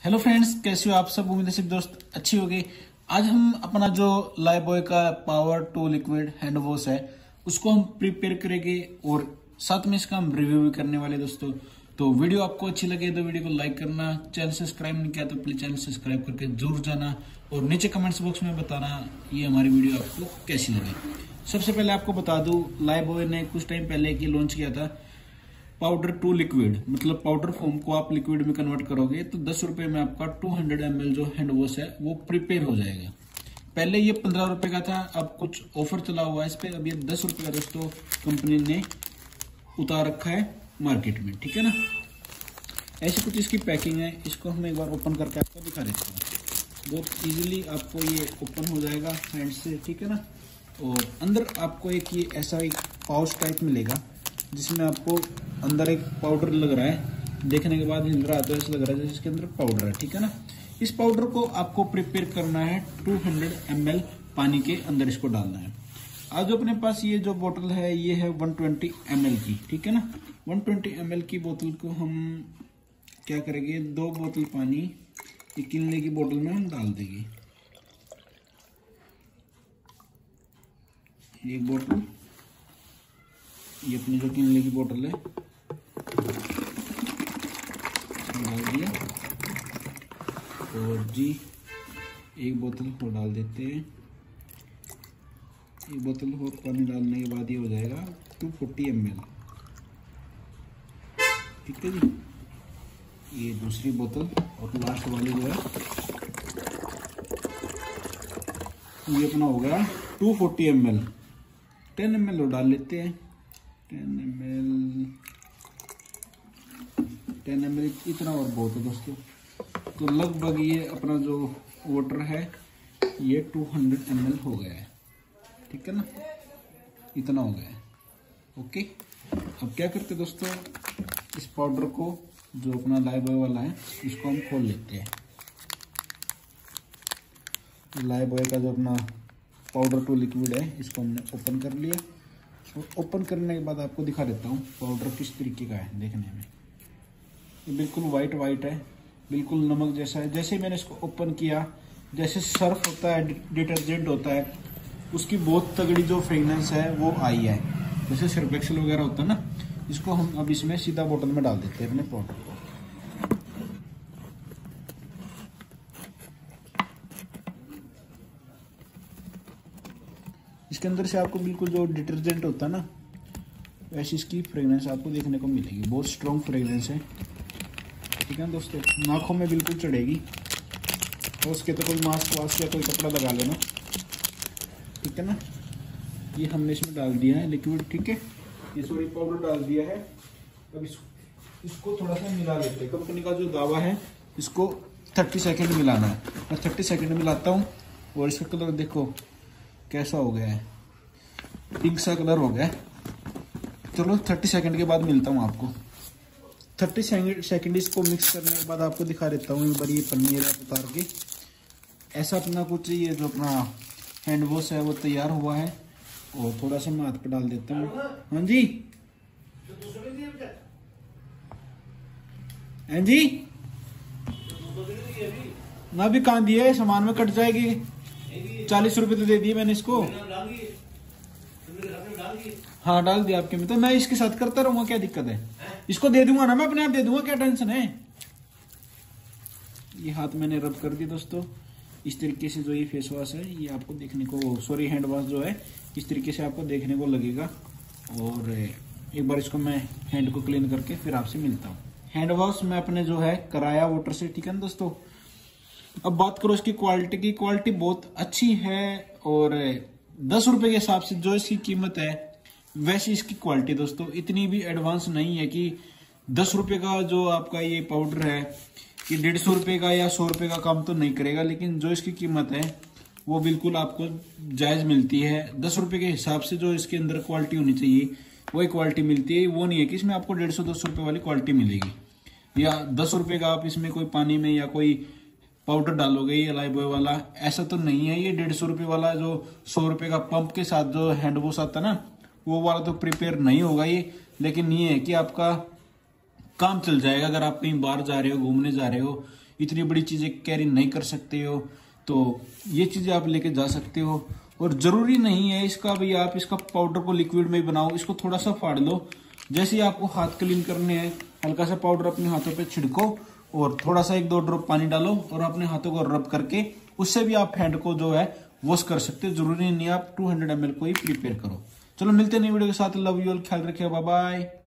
Hello friends, कैसे हो आप सब। उम्मीद है सब दोस्त अच्छी होगी। आज हम अपना जो लाइफबॉय का power to liquid hand wash है उसको हम प्रिपेयर करेंगे और साथ में इसका हम रिव्यू भी करने वाले दोस्तों। तो वीडियो आपको अच्छी लगे तो वीडियो को लाइक करना, चैनल सब्सक्राइब नहीं किया तो प्लीज चैनल सब्सक्राइब करके जरूर जाना और नीचे कमेंट्स बॉक्स में बताना ये हमारी वीडियो आपको कैसी लगी। सबसे पहले आपको बता दूं, लाइफबॉय ने कुछ टाइम पहले की लॉन्च किया था पाउडर टू लिक्विड, मतलब पाउडर फॉर्म को आप लिक्विड में कन्वर्ट करोगे तो 10 रुपए में आपका 200 ml जो हैंड वॉश है वो प्रिपेयर हो जाएगा। पहले ये 15 रुपए का था, अब कुछ ऑफर चला हुआ है इस पे। अब ये 10 रुपए का दोस्तों कंपनी ने उतार रखा है मार्केट में, ठीक है ना। ऐसी कुछ इसकी पैकिंग है। इसको हम एक बार ओपन करके आपको दिखा देते हैं। बहुत इजीली आपको ये ओपन हो जाएगा हैंड से, ठीक है ना। और अंदर आपको एक ये ऐसा एक पाउच टाइप मिलेगा जिसमें आपको अंदर एक पाउडर लग रहा है। देखने के बाद हिल रहा है तो ऐसा लग रहा है जैसे इसके अंदर पाउडर है, ठीक है ना। इस पाउडर को आपको प्रिपेयर करना है 200 ml पानी के अंदर इसको डालना है। आज अपने पास ये जो बोतल है ये है 120 ml की, ठीक है ना। 120 ml की बोतल को हम क्या करेंगे, 2 बोतल पानी एक किनले की बोतल में हम डाल देंगे। एक बोतल, ये अपनी जो किनले की बोतल है डाल दिया। और जी एक बोतल और डाल देते हैं। एक बोतल और पानी डालने के बाद ये हो जाएगा 240 ml, ठीक है जी। ये दूसरी बोतल और लास्ट वाली जो है ये अपना हो गया 240 ml। 10 ml और डाल लेते हैं। 10 ml इतना और बहुत है दोस्तों। तो लगभग ये अपना जो वाटर है ये 200 ml हो गया है, ठीक है ना। इतना हो गया है, ओके। अब क्या करते दोस्तों, इस पाउडर को जो अपना लाइफबॉय वाला है इसको हम खोल लेते हैं। लाइफबॉय का जो अपना पाउडर टू लिक्विड है इसको हमने ओपन कर लिया। और ओपन करने के बाद आपको दिखा देता हूँ पाउडर किस तरीके का है। देखने में ये बिल्कुल वाइट है, बिल्कुल नमक जैसा है। जैसे मैंने इसको ओपन किया, जैसे सर्फ होता है, डिटर्जेंट होता है, उसकी बहुत तगड़ी जो फ्रेगनेंस है वो आई है। जैसे सर्फ एक्सेल वगैरह होता है ना, इसको हम अब इसमें सीधा बोतल में डाल देते हैं अपने पाउडर को। इसके अंदर से आपको बिल्कुल जो डिटर्जेंट होता है ना वैसी इसकी फ्रेगनेंस आपको देखने को मिलेगी। बहुत स्ट्रॉन्ग फ्रेगनेंस है, ठीक है दोस्तों। नाखों में बिल्कुल चढ़ेगी। और उसके तो कोई मास्क वास्क या कोई कपड़ा लगा लेना, ठीक है ना। ये हमने इसमें डाल दिया है लिक्विड, ठीक है। ये सॉरी पाउडर डाल दिया है। अब इसको थोड़ा सा मिला लेते हैं। कंपनी का जो दावा है इसको 30 सेकेंड मिलाना है। मैं 30 सेकेंड मिलाता हूँ। और इसका कलर देखो कैसा हो गया है, पिंक सा कलर हो गया है। चलो 30 सेकंड के बाद मिलता हूँ आपको। 30 सेकंड इसको मिक्स करने के बाद आपको दिखा देता हूँ एक बार ये पनीर है उतार के। ऐसा अपना कुछ ये जो अपना हैंड वॉश है वो तैयार हुआ है। और थोड़ा सा मैं हाथ पे डाल देता हूँ। हाँ जी, हाँ जी ना भी कहाँ दिए, सामान में कट जाएगी। 40 रुपए तो दे दिए मैंने इसको। हाँ डाल दिया आपके में। तो मैं इसके साथ करता रहूंगा, क्या दिक्कत है। इसको दे दूंगा ना, मैं अपने आप दे दूंगा, क्या टेंशन है। ये हाथ मैंने रब कर दी दोस्तों। इस तरीके से जो ये फेस वॉश है ये आपको देखने को, सॉरी हैंड वॉश जो है इस तरीके से आपको देखने को लगेगा। और एक बार इसको मैं हैंड को क्लीन करके फिर आपसे मिलता हूँ। हैंड वॉश मैं अपने जो है कराया वाटर से, ठीक है ना दोस्तों। अब बात करो इसकी क्वालिटी की। क्वालिटी बहुत अच्छी है और 10 रुपए के हिसाब से जो इसकी कीमत है वैसी इसकी क्वालिटी दोस्तों। इतनी भी एडवांस नहीं है कि 10 रुपए का जो आपका ये पाउडर है कि 150 रुपए का या 100 रुपए का काम तो नहीं करेगा। लेकिन जो इसकी कीमत है वो बिल्कुल आपको जायज मिलती है। 10 रुपए के हिसाब से जो इसके अंदर क्वालिटी होनी चाहिए वही क्वालिटी मिलती है। वो नहीं है कि इसमें आपको 150-200 रुपए वाली क्वालिटी मिलेगी या 10 रुपए का आप इसमें कोई पानी में या कोई पाउडर डालोगे ये लाइफबॉय वाला, ऐसा तो नहीं है। ये 150 रुपए वाला जो 100 रुपए का पंप के साथ जो हैंड वॉश आता है ना वो वाला तो प्रिपेयर नहीं होगा ये। लेकिन ये है कि आपका काम चल जाएगा। अगर आप कहीं बाहर जा रहे हो, घूमने जा रहे हो इतनी बड़ी चीजें कैरी नहीं कर सकते हो, तो ये चीजें आप लेके जा सकते हो। और जरूरी नहीं है इसका भी आप इसका पाउडर को लिक्विड में ही बनाओ, इसको थोड़ा सा फाड़ लो। जैसे ही आपको हाथ क्लीन करने हैं, हल्का सा पाउडर अपने हाथों पे छिड़को और थोड़ा सा 1-2 ड्रॉप पानी डालो और अपने हाथों को रब करके उससे भी आप हैंड को जो है वॉश कर सकते हो। जरूरी नहीं आप 200 ml को ही प्रिपेयर करो। चलो मिलते हैं नई वीडियो के साथ। लव यू ऑल, ख्याल रखिए, बाय बाय।